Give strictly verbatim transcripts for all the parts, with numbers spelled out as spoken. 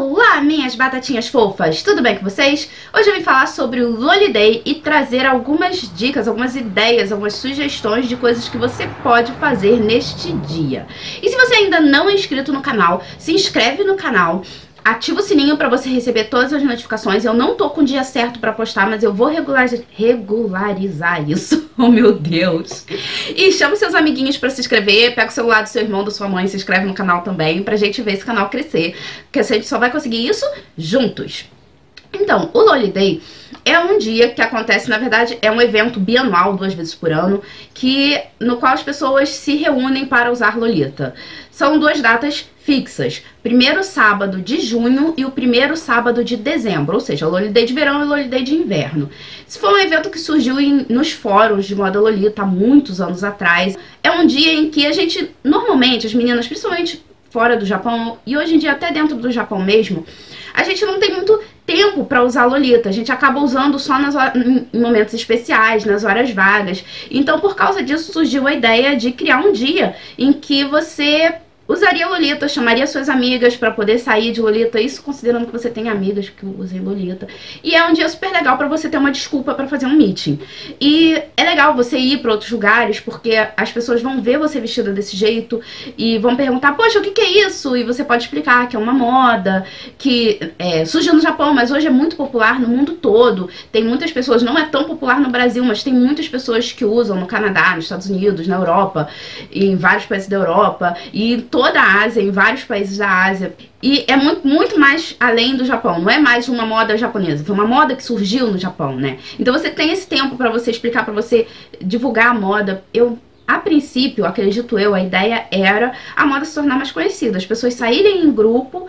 Olá, minhas batatinhas fofas! Tudo bem com vocês? Hoje eu vim falar sobre o Loliday e trazer algumas dicas, algumas ideias, algumas sugestões de coisas que você pode fazer neste dia. E se você ainda não é inscrito no canal, se inscreve no canal, ativa o sininho para você receber todas as notificações. Eu não tô com o dia certo para postar, mas eu vou regularizar, regularizar isso. Oh, meu Deus! E chama seus amiguinhos para se inscrever, pega o celular do seu irmão, da sua mãe, se inscreve no canal também, pra gente ver esse canal crescer, porque a gente só vai conseguir isso juntos. Então, o Loliday é um dia que acontece, na verdade, é um evento bianual, duas vezes por ano, que, no qual as pessoas se reúnem para usar Lolita. São duas datas fixas, primeiro sábado de junho e o primeiro sábado de dezembro, ou seja, o Loliday de verão e o Loliday de inverno. Esse foi um evento que surgiu em, nos fóruns de moda Lolita há muitos anos atrás. É um dia em que a gente, normalmente, as meninas, principalmente fora do Japão, e hoje em dia até dentro do Japão mesmo, a gente não tem muito tempo para usar Lolita, a gente acaba usando só nas horas, em momentos especiais, nas horas vagas. Então, por causa disso, surgiu a ideia de criar um dia em que você usaria Lolita, chamaria suas amigas para poder sair de Lolita, isso considerando que você tem amigas que usem Lolita. E é um dia super legal para você ter uma desculpa para fazer um meeting. E é legal você ir para outros lugares, porque as pessoas vão ver você vestida desse jeito e vão perguntar, poxa, o que que é isso? E você pode explicar que é uma moda, que é, surgiu no Japão, mas hoje é muito popular no mundo todo. Tem muitas pessoas, não é tão popular no Brasil, mas tem muitas pessoas que usam no Canadá, nos Estados Unidos, na Europa, em vários países da Europa, e toda a Ásia, em vários países da Ásia. E é muito, muito mais além do Japão. Não é mais uma moda japonesa. Foi uma moda que surgiu no Japão, né? Então você tem esse tempo pra você explicar, pra você divulgar a moda. Eu, a princípio, acredito eu, a ideia era a moda se tornar mais conhecida. As pessoas saírem em grupo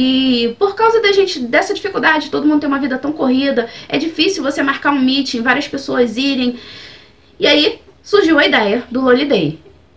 e por causa da gente, dessa dificuldade, todo mundo tem uma vida tão corrida, é difícil você marcar um meeting, várias pessoas irem. E aí surgiu a ideia do Loliday.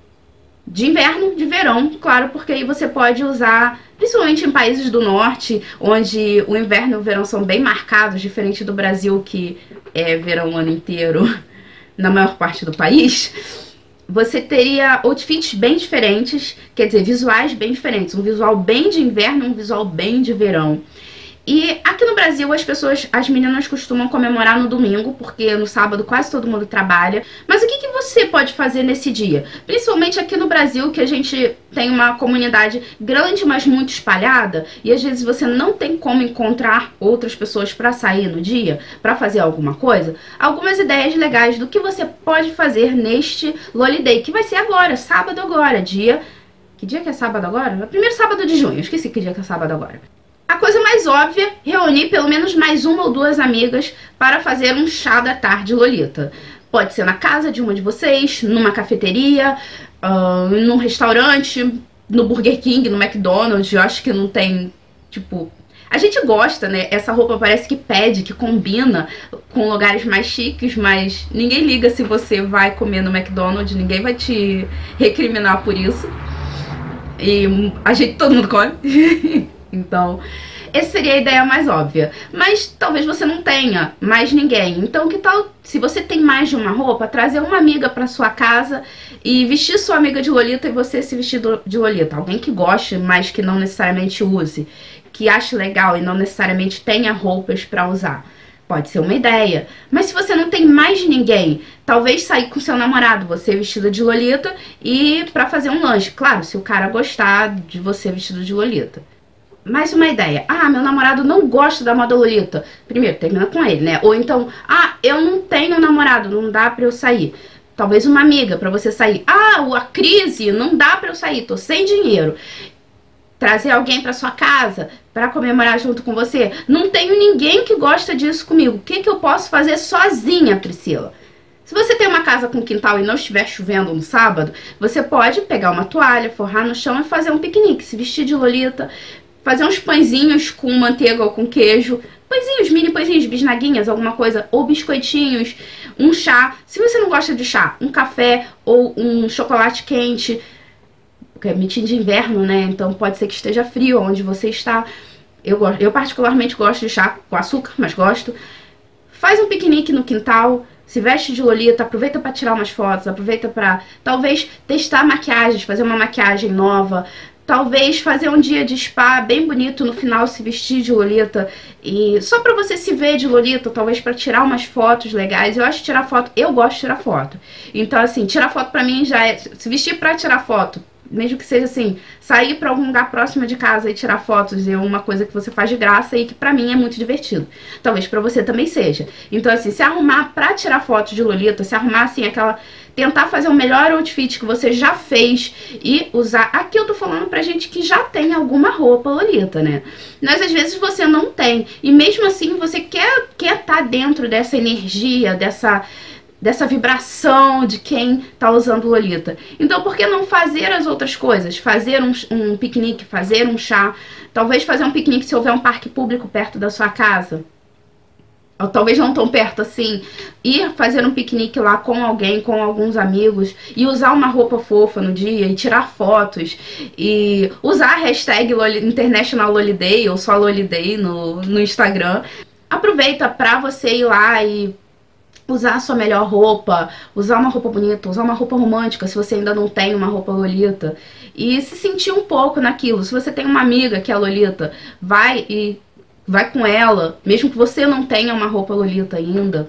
De inverno, de verão, claro, porque aí você pode usar, principalmente em países do norte, onde o inverno e o verão são bem marcados, diferente do Brasil, que é verão o ano inteiro na maior parte do país. Você teria outfits bem diferentes, quer dizer, visuais bem diferentes. Um visual bem de inverno e um visual bem de verão. E aqui no Brasil as pessoas, as meninas costumam comemorar no domingo, porque no sábado quase todo mundo trabalha. Mas o que que você pode fazer nesse dia? Principalmente aqui no Brasil, que a gente tem uma comunidade grande, mas muito espalhada, e às vezes você não tem como encontrar outras pessoas para sair no dia, para fazer alguma coisa. Algumas ideias legais do que você pode fazer neste Loliday, que vai ser agora, sábado agora, dia... Que dia que é sábado agora? É o primeiro sábado de junho, esqueci que dia que é sábado agora. A coisa mais óbvia, reunir pelo menos mais uma ou duas amigas para fazer um chá da tarde Lolita. Pode ser na casa de uma de vocês, numa cafeteria, uh, num restaurante, no Burger King, no McDonald's. Eu acho que não tem, tipo... A gente gosta, né? Essa roupa parece que pede, que combina com lugares mais chiques, mas ninguém liga se você vai comer no McDonald's, ninguém vai te recriminar por isso. E a gente, todo mundo come. Então, essa seria a ideia mais óbvia. Mas talvez você não tenha mais ninguém. Então, que tal, se você tem mais de uma roupa, trazer uma amiga pra sua casa e vestir sua amiga de Lolita e você se vestir de Lolita. Alguém que goste, mas que não necessariamente use, que ache legal e não necessariamente tenha roupas pra usar. Pode ser uma ideia. Mas se você não tem mais ninguém, talvez sair com seu namorado, você vestida de Lolita, e pra fazer um lanche. Claro, se o cara gostar de você vestido de Lolita. Mais uma ideia. Ah, meu namorado não gosta da moda Lolita. Primeiro, termina com ele, né? Ou então, ah, eu não tenho namorado, não dá pra eu sair. Talvez uma amiga pra você sair. Ah, a crise, não dá pra eu sair, tô sem dinheiro. Trazer alguém pra sua casa pra comemorar junto com você. Não tenho ninguém que gosta disso comigo. O que que eu posso fazer sozinha, Priscila? Se você tem uma casa com quintal e não estiver chovendo no sábado, você pode pegar uma toalha, forrar no chão e fazer um piquenique, se vestir de Lolita, fazer uns pãezinhos com manteiga ou com queijo, pãezinhos, mini pãezinhos, bisnaguinhas, alguma coisa, ou biscoitinhos, um chá. Se você não gosta de chá, um café ou um chocolate quente, porque é meeting de inverno, né? Então pode ser que esteja frio onde você está. Eu, eu particularmente gosto de chá com açúcar, mas gosto. Faz um piquenique no quintal, se veste de Lolita, aproveita para tirar umas fotos, aproveita para talvez testar maquiagens, fazer uma maquiagem nova, Talvez fazer um dia de spa bem bonito, no final se vestir de Lolita, e só pra você se ver de Lolita, talvez pra tirar umas fotos legais. Eu acho que tirar foto, eu gosto de tirar foto. Então assim, tirar foto pra mim já é, se vestir pra tirar foto, mesmo que seja assim, sair pra algum lugar próximo de casa e tirar fotos, é uma coisa que você faz de graça e que pra mim é muito divertido. Talvez pra você também seja. Então assim, se arrumar pra tirar foto de Lolita, se arrumar assim, aquela... tentar fazer o melhor outfit que você já fez e usar... Aqui eu tô falando pra gente que já tem alguma roupa Lolita, né? Mas às vezes você não tem. E mesmo assim você quer quer tá dentro dessa energia, dessa... dessa vibração de quem tá usando Lolita. Então por que não fazer as outras coisas? Fazer um, um piquenique, fazer um chá. Talvez fazer um piquenique se houver um parque público perto da sua casa. Ou talvez não tão perto assim. Ir fazer um piquenique lá com alguém, com alguns amigos. E usar uma roupa fofa no dia. E tirar fotos. E usar a hashtag Loli, International Loliday ou só Loliday no, no Instagram. Aproveita pra você ir lá e... usar a sua melhor roupa, usar uma roupa bonita, usar uma roupa romântica, se você ainda não tem uma roupa Lolita. E se sentir um pouco naquilo. Se você tem uma amiga que é Lolita, vai e vai com ela, mesmo que você não tenha uma roupa Lolita ainda.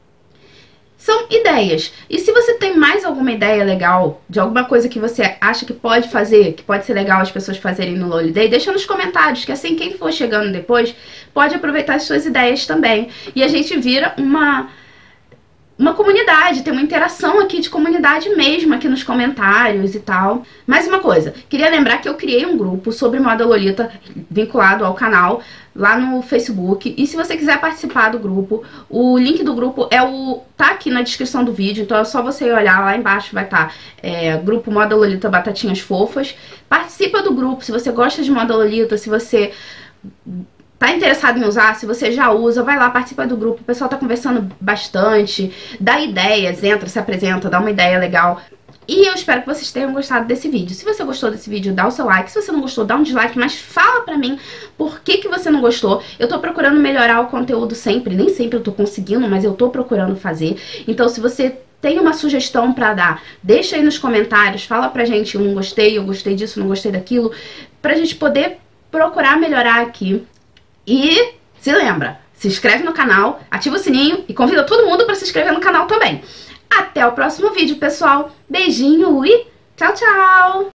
São ideias. E se você tem mais alguma ideia legal, de alguma coisa que você acha que pode fazer, que pode ser legal as pessoas fazerem no Loliday, deixa nos comentários, que assim quem for chegando depois pode aproveitar as suas ideias também. E a gente vira uma... uma comunidade, tem uma interação aqui de comunidade mesmo, aqui nos comentários e tal. Mais uma coisa, queria lembrar que eu criei um grupo sobre moda Lolita vinculado ao canal, lá no Facebook. E se você quiser participar do grupo, o link do grupo é o tá aqui na descrição do vídeo, então é só você olhar lá embaixo, vai estar é, grupo Moda Lolita Batatinhas Fofas. Participa do grupo, se você gosta de moda Lolita, se você... tá interessado em usar, se você já usa, vai lá, participa do grupo, o pessoal tá conversando bastante, dá ideias, entra, se apresenta, dá uma ideia legal. E eu espero que vocês tenham gostado desse vídeo. Se você gostou desse vídeo, dá o seu like. Se você não gostou, dá um dislike, mas fala pra mim por que que você não gostou. Eu tô procurando melhorar o conteúdo sempre, nem sempre eu tô conseguindo, mas eu tô procurando fazer. Então se você tem uma sugestão pra dar, deixa aí nos comentários, fala pra gente, eu não gostei, eu gostei disso, não gostei daquilo, pra gente poder procurar melhorar aqui. E se lembra, se inscreve no canal, ativa o sininho e convida todo mundo para se inscrever no canal também. Até o próximo vídeo, pessoal. Beijinho e tchau, tchau!